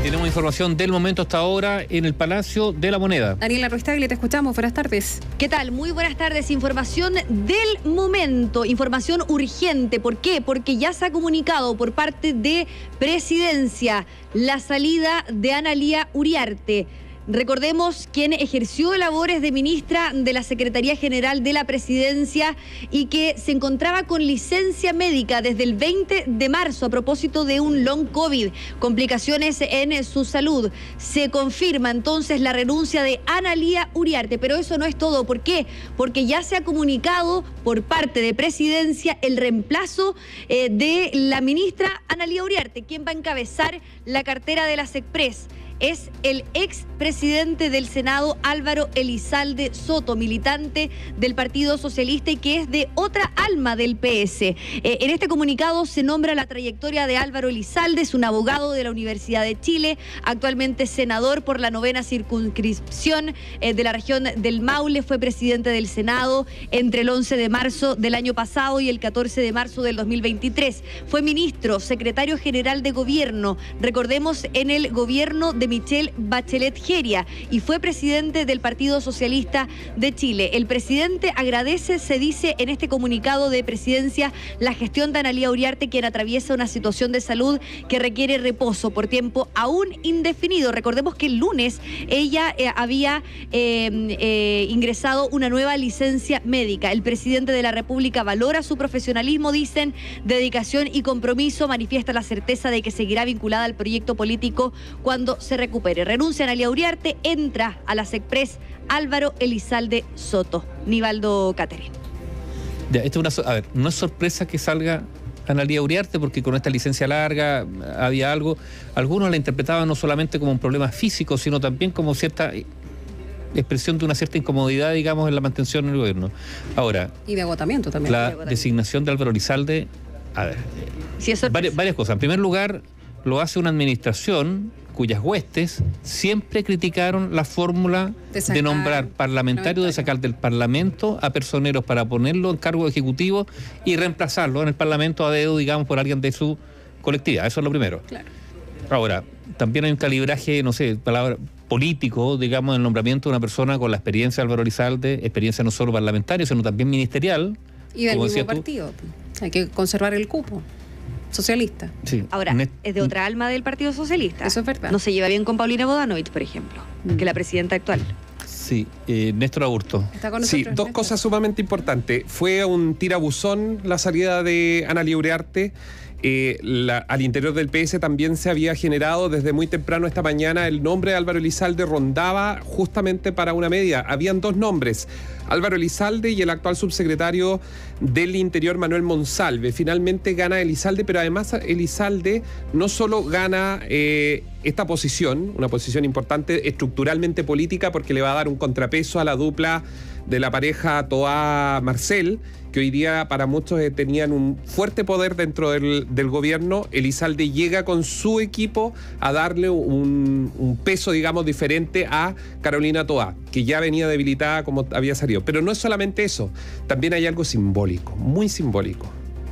tenemos información del momento hasta ahora en el Palacio de la Moneda. Daniela Ruiz-Tagle, te escuchamos. Buenas tardes. ¿Qué tal? Muy buenas tardes. Información del momento, información urgente. ¿Por qué? Porque ya se ha comunicado por parte de Presidencia la salida de Analía Uriarte. Recordemos quien ejerció labores de ministra de la Secretaría General de la Presidencia y que se encontraba con licencia médica desde el 20 de marzo a propósito de un long COVID, complicaciones en su salud. Se confirma entonces la renuncia de Analía Uriarte, pero eso no es todo. ¿Por qué? Porque ya se ha comunicado por parte de Presidencia el reemplazo de la ministra Analía Uriarte, quien va a encabezar la cartera de la SECPRES. Es el expresidente del Senado, Álvaro Elizalde Soto, militante del Partido Socialista y que es de otra alma del PS. En este comunicado se nombra la trayectoria de Álvaro Elizalde, es un abogado de la Universidad de Chile, actualmente senador por la 9ª circunscripción de la región del Maule, fue presidente del Senado entre el 11 de marzo del año pasado y el 14 de marzo del 2023. Fue ministro, secretario general de gobierno, recordemos en el gobierno de Michelle Bachelet Geria, y fue presidente del Partido Socialista de Chile. El presidente agradece, se dice en este comunicado de Presidencia, la gestión de Analía Uriarte, quien atraviesa una situación de salud que requiere reposo por tiempo aún indefinido. Recordemos que el lunes ella había ingresado una nueva licencia médica. El presidente de la República valora su profesionalismo, dicen, dedicación y compromiso, manifiesta la certeza de que seguirá vinculada al proyecto político cuando se recupere. Renuncia a Analía Uriarte, entra a la SECPRES Álvaro Elizalde Soto. Nivaldo Catherine. Ya, esto es a ver, no es sorpresa que salga Analía Uriarte, porque con esta licencia larga había algo. Algunos la interpretaban no solamente como un problema físico, sino también como cierta expresión de una cierta incomodidad, digamos, en la mantención del gobierno. Ahora, y de agotamiento también. La designación de Álvaro Elizalde, a ver, sí, varias cosas. En primer lugar, lo hace una administración cuyas huestes siempre criticaron la fórmula de nombrar parlamentarios, de sacar del Parlamento a personeros para ponerlo en cargo ejecutivo y reemplazarlo en el Parlamento a dedo, digamos, por alguien de su colectividad. Eso es lo primero. Claro. Ahora, también hay un calibraje, no sé, palabra político, digamos, en el nombramiento de una persona con la experiencia de Álvaro Elizalde, experiencia no solo parlamentaria, sino también ministerial. Y del mismo partido. Hay que conservar el cupo socialista. Sí. Ahora, es de otra alma del Partido Socialista. Eso es verdad. No se lleva bien con Paulina Bodanovich, por ejemplo, que la presidenta actual. Sí, Néstor Aburto. ¿Está con nosotros, sí, dos Néstor? cosas sumamente importantes. Fue un tirabuzón la salida de Analía Uriarte. Al interior del PS también se había generado desde muy temprano esta mañana el nombre de Álvaro Elizalde rondaba justamente para una medida. Habían dos nombres, Álvaro Elizalde y el actual subsecretario del Interior, Manuel Monsalve. Finalmente gana Elizalde, pero además Elizalde no solo gana esta posición, una posición importante estructuralmente política, porque le va a dar un contrapeso a la dupla de la pareja Toá-Marcel, que hoy día para muchos tenían un fuerte poder dentro del gobierno. Elizalde llega con su equipo a darle un peso, digamos, diferente a Carolina Toá, que ya venía debilitada como había salido. Pero no es solamente eso, también hay algo simbólico, muy simbólico.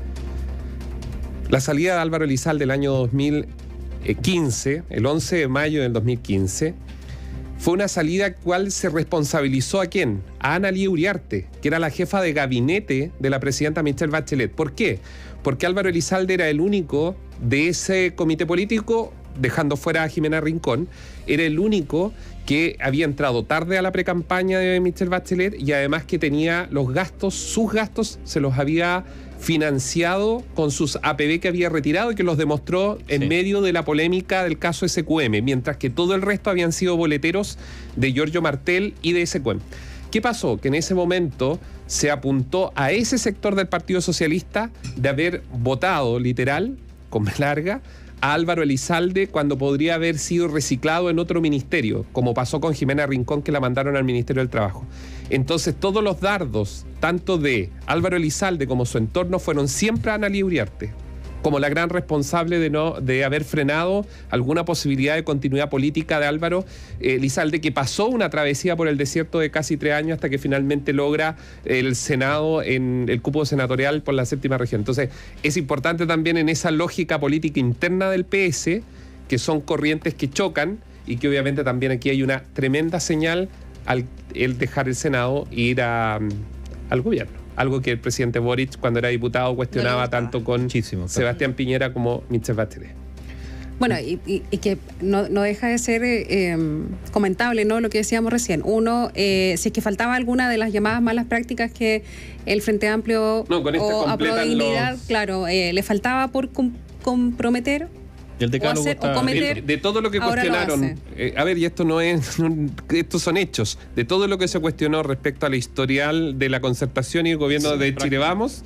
La salida de Álvaro Elizalde del año 2015, el 11 de mayo del 2015, fue una salida cual se responsabilizó ¿a quién? A Analía Uriarte, que era la jefa de gabinete de la presidenta Michelle Bachelet. ¿Por qué? Porque Álvaro Elizalde era el único de ese comité político, dejando fuera a Jimena Rincón, era el único que había entrado tarde a la precampaña de Michelle Bachelet y además que tenía los gastos, sus gastos se los había financiado con sus APB que había retirado y que los demostró en medio de la polémica del caso SQM, mientras que todo el resto habían sido boleteros de Giorgio Martel y de SQM. ¿Qué pasó? Que en ese momento se apuntó a ese sector del Partido Socialista de haber votado, literal, con B larga, a Álvaro Elizalde cuando podría haber sido reciclado en otro ministerio, como pasó con Jimena Rincón, que la mandaron al Ministerio del Trabajo. Entonces todos los dardos, tanto de Álvaro Elizalde como su entorno, fueron siempre a Analía Uriarte, como la gran responsable de haber frenado alguna posibilidad de continuidad política de Álvaro Elizalde, que pasó una travesía por el desierto de casi 3 años hasta que finalmente logra el Senado en el cupo senatorial por la 7ª región. Entonces es importante también en esa lógica política interna del PS que son corrientes que chocan y que obviamente también aquí hay una tremenda señal al el dejar el Senado e ir al gobierno. Algo que el presidente Boric, cuando era diputado, cuestionaba tanto con Sebastián Piñera como Michelle Bachelet. Bueno, y que no deja de ser comentable, ¿no? Lo que decíamos recién. Uno, si es que faltaba alguna de las llamadas malas prácticas que el Frente Amplio o Aprobó Dignidad, claro, le faltaba por comprometer. El decálogo o cometer, de todo lo que cuestionaron, a ver, y esto no es, estos son hechos, de todo lo que se cuestionó respecto al historial de la concertación y el gobierno de Chile Vamos,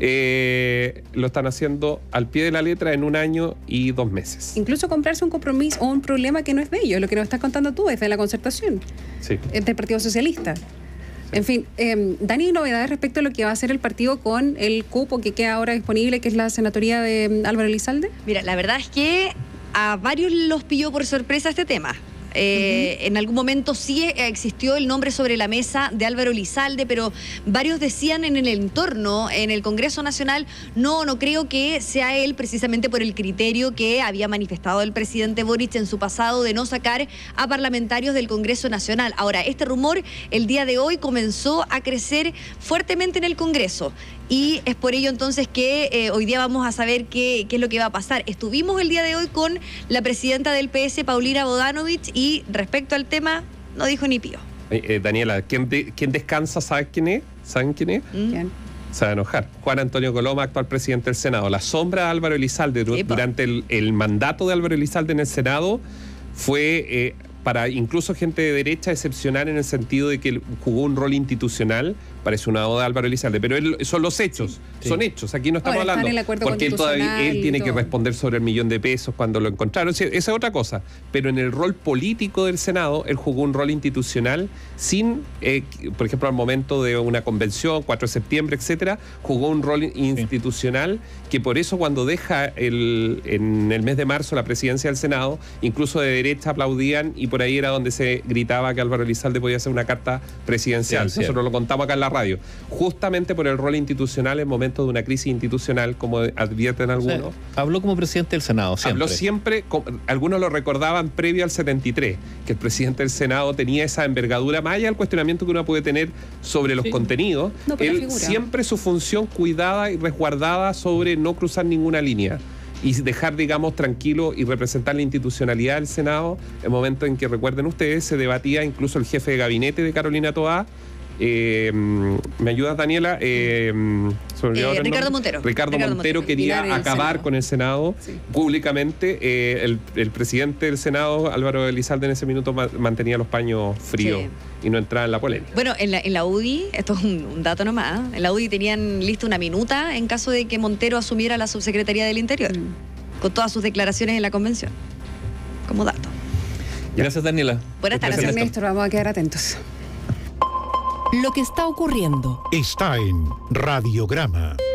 lo están haciendo al pie de la letra en 1 año y 2 meses. Incluso comprarse un compromiso o un problema que no es de ellos, lo que nos estás contando tú es de la concertación, del Partido Socialista. En fin, Dani, novedades respecto a lo que va a hacer el partido con el cupo que queda ahora disponible, que es la senatoría de Álvaro Elizalde. Mira, la verdad es que a varios los pilló por sorpresa este tema. En algún momento sí existió el nombre sobre la mesa de Álvaro Elizalde, pero varios decían en el entorno, en el Congreso Nacional, no creo que sea él, precisamente por el criterio que había manifestado el presidente Boric en su pasado de no sacar a parlamentarios del Congreso Nacional. Ahora, este rumor el día de hoy comenzó a crecer fuertemente en el Congreso. Y es por ello entonces que hoy día vamos a saber qué es lo que va a pasar. Estuvimos el día de hoy con la presidenta del PS, Paulina Bodanovich, y respecto al tema no dijo ni pío. Daniela, ¿quién descansa? ¿Saben quién es? ¿Quién? Se va a enojar. Juan Antonio Coloma, actual presidente del Senado. La sombra de Álvaro Elizalde durante el mandato de Álvaro Elizalde en el Senado fue... para incluso gente de derecha excepcional en el sentido de que él jugó un rol institucional, parece una oda de Álvaro Elizalde, pero son los hechos, son hechos, aquí no estamos hablando, porque él tiene que responder sobre el $1.000.000 cuando lo encontraron, esa es otra cosa, pero en el rol político del Senado, él jugó un rol institucional sin, por ejemplo, al momento de una convención, 4 de septiembre, etcétera, jugó un rol institucional que por eso cuando deja en el mes de marzo la presidencia del Senado, incluso de derecha aplaudían y por ahí era donde se gritaba que Álvaro Elizalde podía hacer una carta presidencial. Nosotros lo contamos acá en la radio. Justamente por el rol institucional en momentos de una crisis institucional, como advierten algunos. O sea, habló como presidente del Senado, siempre. Habló siempre, algunos lo recordaban previo al 73, que el presidente del Senado tenía esa envergadura, más allá del cuestionamiento que uno puede tener sobre los contenidos. Él siempre su función cuidada y resguardada sobre no cruzar ninguna línea y dejar, digamos, tranquilo y representar la institucionalidad del Senado. El momento en que, recuerden ustedes, se debatía incluso el jefe de gabinete de Carolina Toá. ¿Me ayudas, Daniela? Ricardo Montero. Ricardo Montero quería acabar con el Senado públicamente. El presidente del Senado, Álvaro Elizalde, en ese minuto mantenía los paños fríos y no entraba en la polémica. Bueno, en la UDI, esto es un dato nomás, en la UDI tenían lista una minuta en caso de que Montero asumiera la subsecretaría del Interior, con todas sus declaraciones en la convención, como dato. Gracias, Daniela. Buenas tardes. Gracias, Néstor. Vamos a quedar atentos. Lo que está ocurriendo está en Radiograma.